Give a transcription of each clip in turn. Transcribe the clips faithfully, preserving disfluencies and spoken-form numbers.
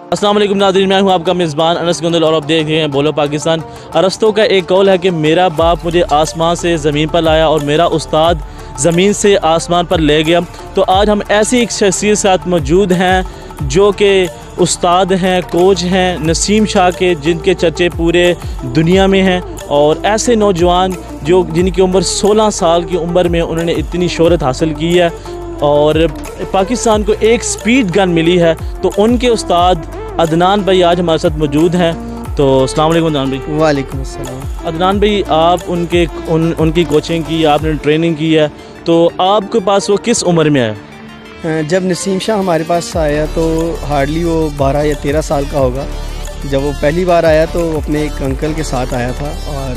अस्सलाम वालेकुम नाज़रीन, मैं हूं आपका मेज़बान अनस गुंदल और आप देख रहे हैं बोलो पाकिस्तान। अरस्तों का एक कौल है कि मेरा बाप मुझे आसमान से ज़मीन पर लाया और मेरा उस्ताद ज़मीन से आसमान पर ले गया। तो आज हम ऐसी एक शख्सियत के साथ मौजूद हैं जो कि उस्ताद हैं, कोच हैं नसीम शाह के, जिनके चर्चे पूरे दुनिया में हैं। और ऐसे नौजवान जो जिनकी उम्र सोलह साल की उम्र में उन्होंने इतनी शोहरत हासिल की है और पाकिस्तान को एक स्पीड गन मिली है। तो उनके उस्ताद अदनान भाई आज हमारे साथ मौजूद हैं। तो अस्सलाम वालेकुम अदनान भाई। वालेकुम अस्सलाम। अदनान भाई, आप उनके उन, उनकी कोचिंग की, आपने ट्रेनिंग की है, तो आपके पास वो किस उम्र में आया? जब नसीम शाह हमारे पास आया तो हार्डली वो बारह या तेरह साल का होगा। जब वो पहली बार आया तो अपने एक अंकल के साथ आया था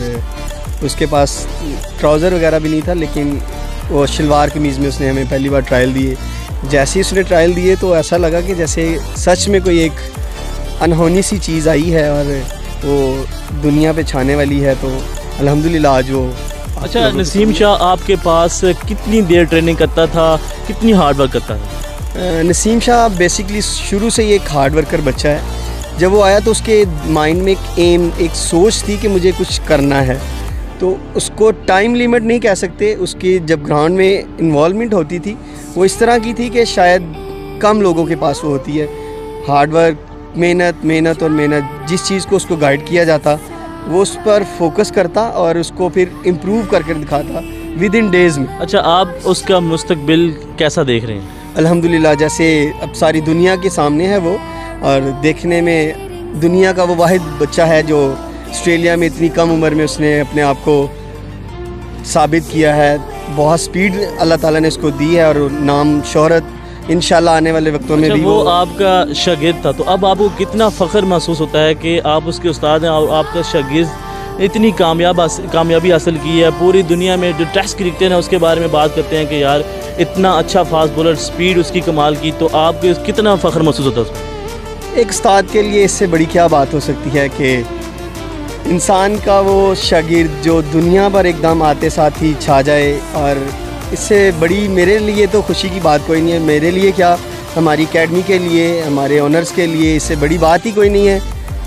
और उसके पास ट्राउज़र वगैरह भी नहीं था, लेकिन वो शलवार कमीज़ में उसने हमें पहली बार ट्रायल दिए। जैसे ही उसने ट्रायल दिए तो ऐसा लगा कि जैसे सच में कोई एक अनहोनी सी चीज़ आई है और वो दुनिया पे छाने वाली है। तो अल्हम्दुलिल्लाह आज वो। अच्छा, नसीम शाह आपके पास कितनी देर ट्रेनिंग करता था, कितनी हार्ड वर्क करता था? नसीम शाह बेसिकली शुरू से ही एक हार्ड वर्कर बच्चा है। जब वो आया तो उसके माइंड में एक एम, एक सोच थी कि मुझे कुछ करना है। तो उसको टाइम लिमिट नहीं कह सकते। उसकी जब ग्राउंड में इन्वॉल्वमेंट होती थी वो इस तरह की थी कि शायद कम लोगों के पास वो होती है। हार्ड वर्क, मेहनत मेहनत और मेहनत, जिस चीज़ को उसको गाइड किया जाता वो उस पर फोकस करता और उसको फिर इम्प्रूव करके दिखाता विद इन डेज़ में। अच्छा, आप उसका मुस्तकबिल कैसा देख रहे हैं? अल्हम्दुलिल्लाह, जैसे अब सारी दुनिया के सामने है वो, और देखने में दुनिया का वो वाहिद बच्चा है जो ऑस्ट्रेलिया में इतनी कम उम्र में उसने अपने आप को साबित किया है। बहुत स्पीड अल्लाह ताला ने उसको दी है और नाम शोहरत इंशाल्लाह आने वाले वक्तों में अच्छा, भी वो, वो आपका शागिर्द था। तो अब आपको कितना फ़ख्र महसूस होता है कि आप उसके उस्ताद हैं और आपका शागिर्द इतनी कामयाब कामयाबी हासिल की है। पूरी दुनिया में जो टेस्ट क्रिकेटर हैं उसके बारे में बात करते हैं कि यार इतना अच्छा फास्ट बॉलर, स्पीड उसकी कमाल की। तो आपको कितना फ़ख्र महसूस होता है? एक उस्ताद के लिए इससे बड़ी क्या बात हो सकती है कि इंसान का वो शागिर्द जो दुनिया पर एकदम आते साथ ही छा जाए। और इससे बड़ी मेरे लिए तो खुशी की बात कोई नहीं है। मेरे लिए क्या, हमारी एकेडमी के लिए, हमारे ऑनर्स के लिए इससे बड़ी बात ही कोई नहीं है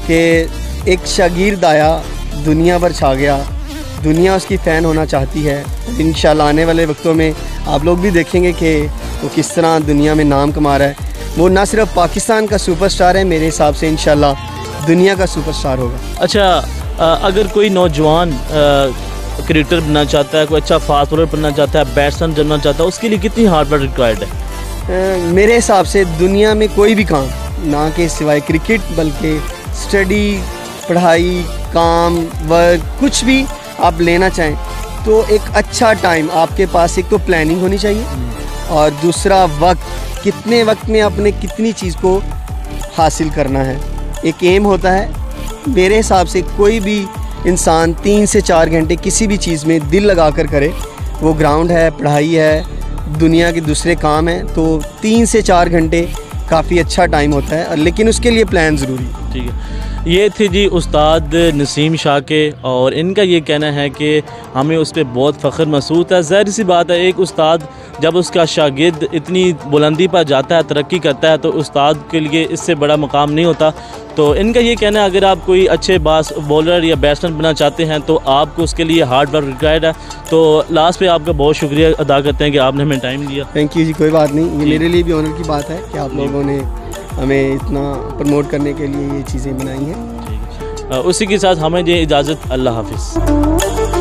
कि एक शागिर्द आया, दुनिया पर छा गया, दुनिया उसकी फ़ैन होना चाहती है। इंशाल्लाह आने वाले वक्तों में आप लोग भी देखेंगे कि वो किस तरह दुनिया में नाम कमा रहा है। वो ना सिर्फ पाकिस्तान का सुपरस्टार है, मेरे हिसाब से इंशाल्लाह दुनिया का सुपरस्टार होगा। अच्छा, अगर कोई नौजवान क्रिकेटर बनना चाहता है, कोई अच्छा फास्ट बॉलर बनना चाहता है, बैट्समैन बनना चाहता है, उसके लिए कितनी हार्ड वर्क रिक्वायर्ड है? मेरे हिसाब से दुनिया में कोई भी काम ना कि सिवाय क्रिकेट, बल्कि स्टडी, पढ़ाई, काम, वर्क, कुछ भी आप लेना चाहें तो एक अच्छा टाइम आपके पास, एक तो प्लानिंग होनी चाहिए और दूसरा वक्त, कितने वक्त में आपने कितनी चीज़ को हासिल करना है, एक एम होता है। मेरे हिसाब से कोई भी इंसान तीन से चार घंटे किसी भी चीज़ में दिल लगा कर करे, वो ग्राउंड है, पढ़ाई है, दुनिया के दूसरे काम हैं, तो तीन से चार घंटे काफ़ी अच्छा टाइम होता है, लेकिन उसके लिए प्लान ज़रूरी है। ठीक है, ये थे जी उस्ताद नसीम शाह के, और इनका ये कहना है कि हमें उस पर बहुत फ़ख्र महसूस है। ज़ाहिर सी बात है, एक उस्ताद जब उसका शागिर्द इतनी बुलंदी पर जाता है, तरक्की करता है, तो उस्ताद के लिए इससे बड़ा मकाम नहीं होता। तो इनका ये कहना है अगर आप कोई अच्छे बास बॉलर या बैट्समैन बनना चाहते हैं तो आपको उसके लिए हार्ड वर्क रिक्वायर्ड है। तो लास्ट पे आपका बहुत शुक्रिया अदा करते हैं कि आपने हमें टाइम दिया। थैंक यू जी, कोई बात नहीं, ये मेरे लिए भी ऑनर की बात है कि आप लोगों ने हमें इतना प्रमोट करने के लिए ये चीज़ें बनाई हैं। ठीक है, उसी के साथ हमें ये इजाज़त, अल्लाह हाफिज़।